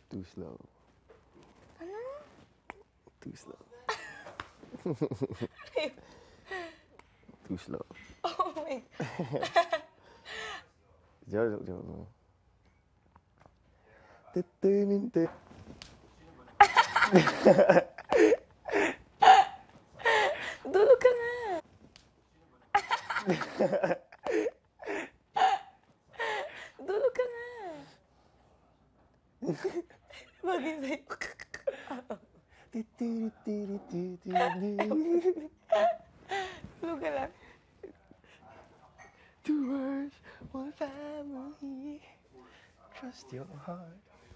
Too slow. Ano? Too slow. Too slow. Oh my. Joke. Tulog ka nga. Tulog ka nga. Bagay sa'yo. Tulog ka lang. 2 words, 1 family. Trust your heart.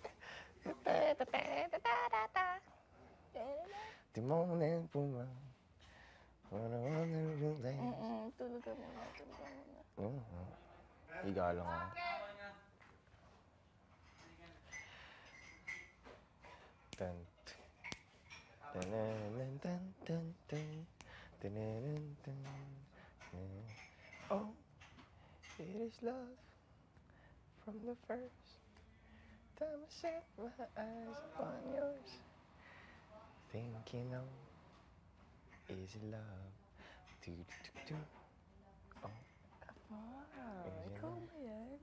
The moment puma. Tulog ka muna. Higa lang ako. Tan. Oh, it is love from the first time I set my eyes upon yours. Thinking of, is it love? Do. Oh. Ikaw ba yan?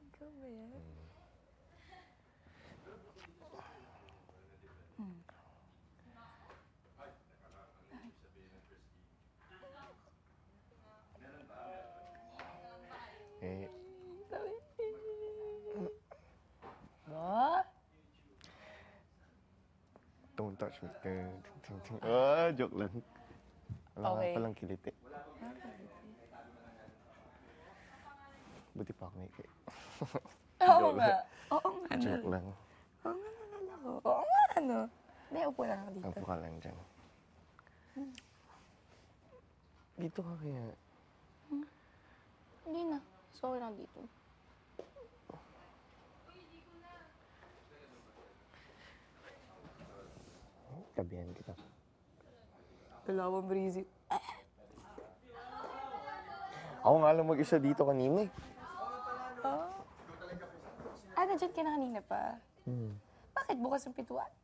Eh, Ba? don't touch me. Joke lang. Wala Okay. nga palang kiliti. Buti pa ako may ikit. Oo nga. Oo nga. Joke lang. Oo nga, nalala ko. Oo nga, ano. Hindi, upo lang ako dito. Upo ka lang dyan. Dito ka kaya. Hindi na. So, okay lang dito. Tabihan kita. Dalawang breezy. Ako nga lang mag-isa dito kanina eh. Oh. Nandiyan ka na kanina pa. Bakit bukas ang pintuan?